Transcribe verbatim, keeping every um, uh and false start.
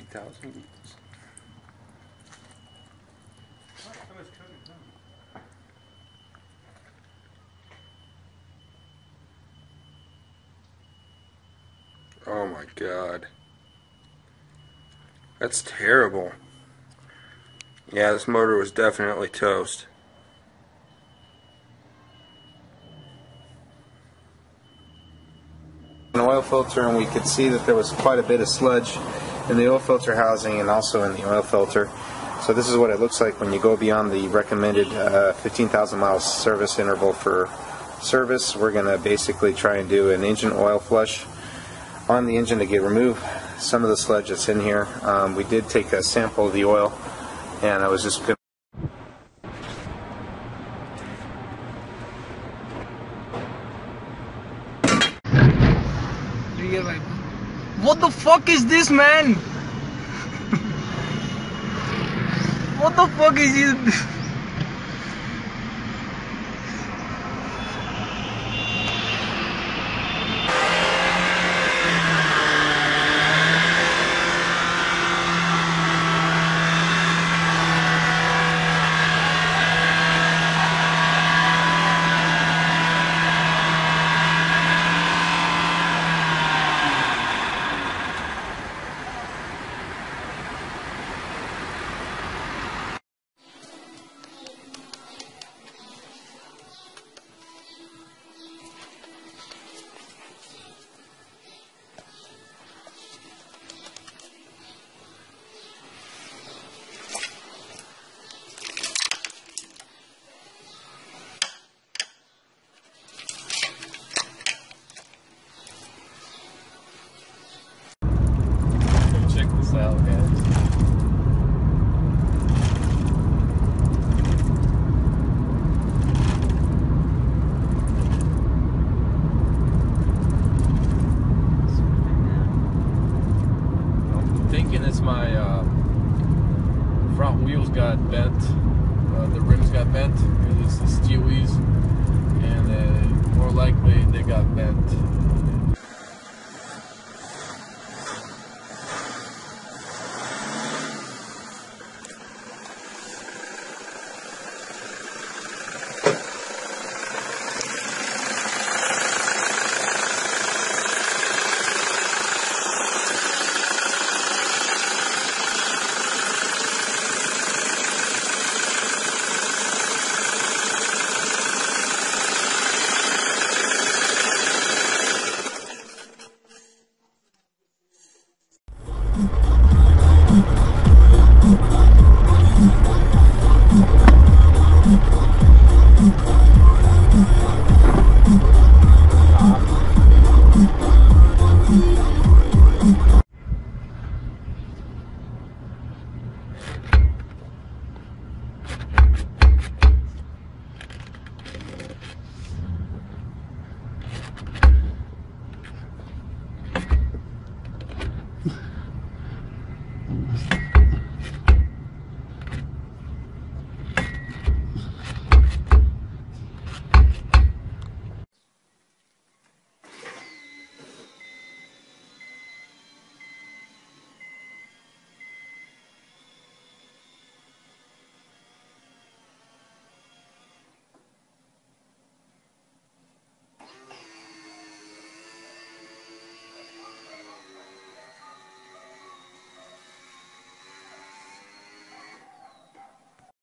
thousand liters. Oh my god. That's terrible. Yeah, this motor was definitely toast. An oil filter, and we could see that there was quite a bit of sludge in the oil filter housing and also in the oil filter. So this is what it looks like when you go beyond the recommended uh, fifteen thousand mile service interval for service. We're going to basically try and do an engine oil flush on the engine to get remove some of the sludge that's in here. Um, we did take a sample of the oil, and I was just going to what the fuck is this, man? What the fuck is this? Check this out, guys. I'm thinking it's my uh, front wheels got bent, uh, the rims got bent. It's the steelies, and uh, more likely they got bent. Almost.